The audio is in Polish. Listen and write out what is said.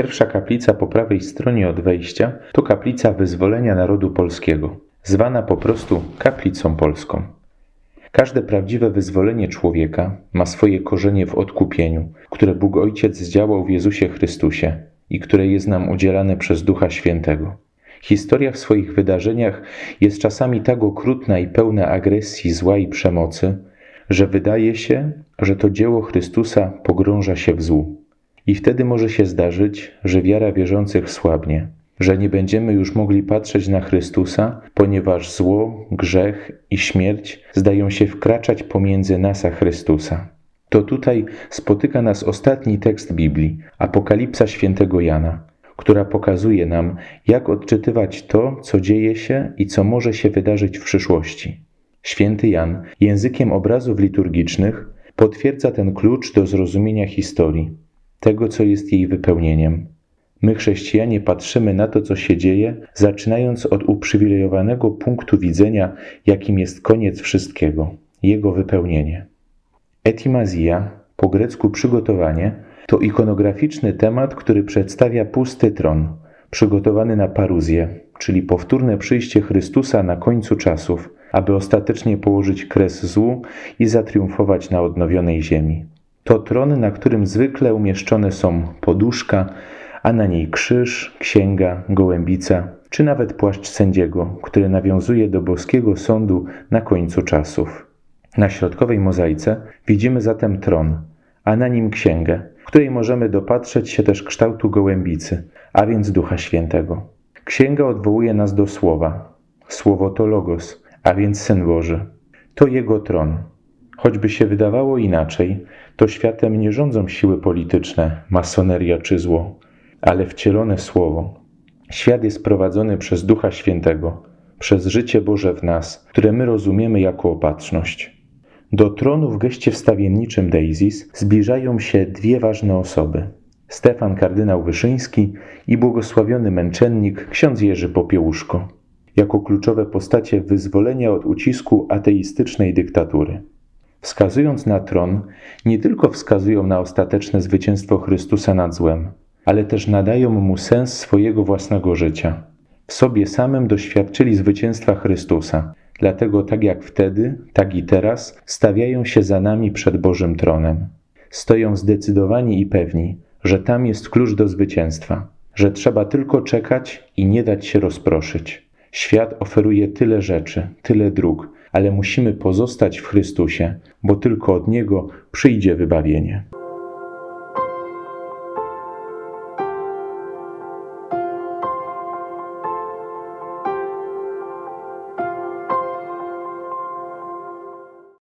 Pierwsza kaplica po prawej stronie od wejścia to kaplica wyzwolenia narodu polskiego, zwana po prostu kaplicą polską. Każde prawdziwe wyzwolenie człowieka ma swoje korzenie w odkupieniu, które Bóg Ojciec zdziałał w Jezusie Chrystusie i które jest nam udzielane przez Ducha Świętego. Historia w swoich wydarzeniach jest czasami tak okrutna i pełna agresji, zła i przemocy, że wydaje się, że to dzieło Chrystusa pogrąża się w złu. I wtedy może się zdarzyć, że wiara wierzących słabnie, że nie będziemy już mogli patrzeć na Chrystusa, ponieważ zło, grzech i śmierć zdają się wkraczać pomiędzy nas a Chrystusa. To tutaj spotyka nas ostatni tekst Biblii, Apokalipsa świętego Jana, która pokazuje nam, jak odczytywać to, co dzieje się i co może się wydarzyć w przyszłości. Święty Jan językiem obrazów liturgicznych potwierdza ten klucz do zrozumienia historii, tego, co jest jej wypełnieniem. My, chrześcijanie, patrzymy na to, co się dzieje, zaczynając od uprzywilejowanego punktu widzenia, jakim jest koniec wszystkiego, jego wypełnienie. Etimazja, po grecku przygotowanie, to ikonograficzny temat, który przedstawia pusty tron, przygotowany na paruzję, czyli powtórne przyjście Chrystusa na końcu czasów, aby ostatecznie położyć kres złu i zatriumfować na odnowionej ziemi. To tron, na którym zwykle umieszczone są poduszka, a na niej krzyż, księga, gołębica, czy nawet płaszcz sędziego, który nawiązuje do boskiego sądu na końcu czasów. Na środkowej mozaice widzimy zatem tron, a na nim księgę, w której możemy dopatrzeć się też kształtu gołębicy, a więc Ducha Świętego. Księga odwołuje nas do Słowa. Słowo to Logos, a więc Syn Boży. To Jego tron. Choćby się wydawało inaczej, to światem nie rządzą siły polityczne, masoneria czy zło, ale wcielone Słowo. Świat jest prowadzony przez Ducha Świętego, przez życie Boże w nas, które my rozumiemy jako opatrzność. Do tronu w geście wstawienniczym Deisis zbliżają się dwie ważne osoby. Stefan kardynał Wyszyński i błogosławiony męczennik ksiądz Jerzy Popiełuszko, jako kluczowe postacie wyzwolenia od ucisku ateistycznej dyktatury. Wskazując na tron, nie tylko wskazują na ostateczne zwycięstwo Chrystusa nad złem, ale też nadają mu sens swojego własnego życia. W sobie samym doświadczyli zwycięstwa Chrystusa, dlatego tak jak wtedy, tak i teraz stawiają się za nami przed Bożym tronem. Stoją zdecydowani i pewni, że tam jest klucz do zwycięstwa, że trzeba tylko czekać i nie dać się rozproszyć. Świat oferuje tyle rzeczy, tyle dróg, ale musimy pozostać w Chrystusie, bo tylko od Niego przyjdzie wybawienie.